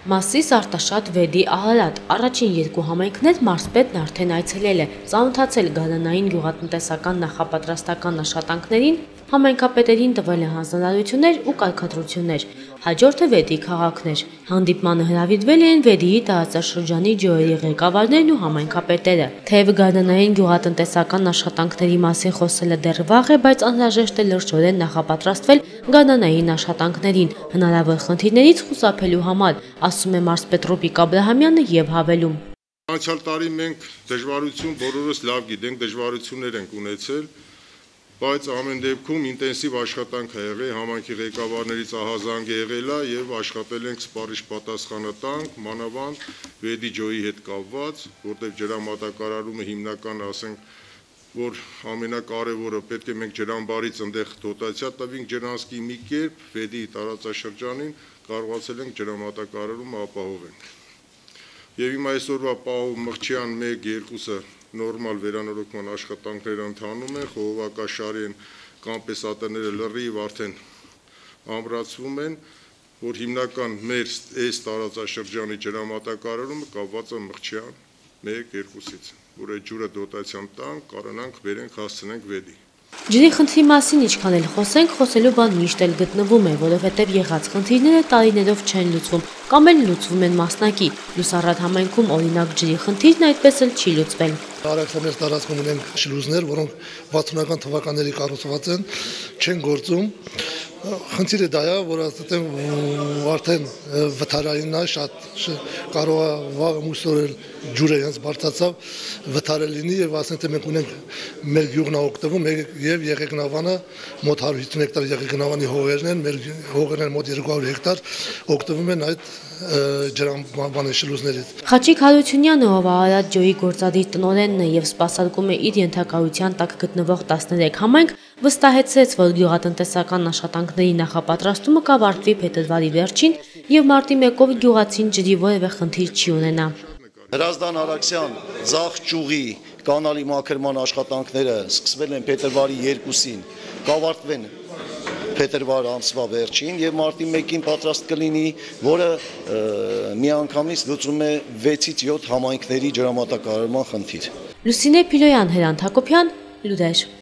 Մասիս Արտաշատ Վեդի Ահալատ առաջին երկու համայնքներ մարզպետն արդեն այցելել է, ծանոթացել գարնանային գյուղատնտեսական նախապատրաստական աշխատանքներին, համայնքապետերին տվել է հանձնարարություններ ու կարգադրություններ։ Հաջորդը Վեդի քաղաքն էր։ Հանդիպմանը հրավիրվել էին Վեդիի տարածաշրջանի ջոյերի ղեկավարներն ու համայնքապետերը։ Թեև գարնանային գյուղատնտեսական աշխատանքների մասին խոսելը դեռ վաղ է, բայց անհրաժեշտ է լրջորեն նախապատրաստվել գարնանային աշխատանքներին, հնարավոր խնդիրներից խուսափելու համար, ասում է մարզպետ Ռոբիկ Աբրահամյանը եւ հավելում. Անցյալ տարի մենք դժվարություն բոլորս լավ գիտենք, դժվարություններ ենք ունեցել, բայց ամեն դեպքում ինտենսիվ աշխատանք է եղել, համայնքի ղեկավարներից ահազանգ է եղել եւ աշխատել ենք սպառիչ պատասխանատանք, մանավանդ Վեդի ջոյի հետ կապված, որտեղ ջրամատակարարումը հիմնական ասենք, որ ամենակարևորը պետք է մենք ջրամբարից այնտեղ դոտացիա տվենք ջրանցքի մի կերպ, Վեդի տարածաշրջանին կարողացել ենք ջրամատակարարումը ապահովենք։ Եվ հիմա այսօրվա Պահով Մղջյան 1-2-ը նորմալ վերանորոգման աշխատանքներ ընթանում են, խողովակաշարի կամպեսատորները լրիվ արդեն ամրացվում են, որ հիմնական մեր այս տարածաշրջանի ջրամատակարարումը կապված է Մղջյան 1-2-ից, որ այդ ջուրը դոտացիան տանք, կարողանանք վերենք հասցնենք Վեդի։ Ջրի խնդրի մասին ինչքան էլ խոսենք, խոսելու բան միշտ էլ գտնվում է, որովհետև եղած խնդիրները տարիներով չեն լուծվում, կամ էլ լուծվում են մասնակի։ Լուսառատ համայնքում օրինակ ջրի խնդիրն այդպես էլ չի լուծվել։ Արաքսամերձ տարածքում ունենք շլուզներ, որոնք 60-ական թվականների կառուցված են, չեն գործում։ Խնդիրը դա է, որ արդեն վթարային է, շատ կարող է վաղը մուսորել ջուրը հենց բարձրացավ, վթարել լինի եւ ասենք թե մենք ունենք մեր գյուղն օգտվում եւ Եղեգնավանը մոտ 150 հեկտար Եղեգնավանի հողերն են, մեր հողերն են մոտ 200 հեկտար օգտվում են այդ ջրամբարի շլուզներից։ Խաչիկ Հարությունյանը, ով Ահալատ ջոյի գործադիր տնօրենն է եւ սպասարկում է իր ենթակայության տակ գտնվող 13 համայնք, վստահեցրեց, որ գյուղատնտեսական աշխատանքների նախապատրաստումը կավարտվի փետրվարի վերջին եւ մարտի 1-ով գյուղացին ջրի որևէ խնդիր չի ունենա։ Հրազդան Արաքսյան ձախ ճյուղի կանալի մաքրման աշխատանքները սկսվել են փետրվարի 2-ին, կավարտվեն փետրվար ամսվա վերջին եւ մարտի 1-ին պատրաստ կլինի, որը միանգամից լուծում է 6-ից 7 համայնքների ջրամատակարարման խնդիր։ Լուսինե Փիլոյան, Հրանտ Հակոբյան, Լուրեր։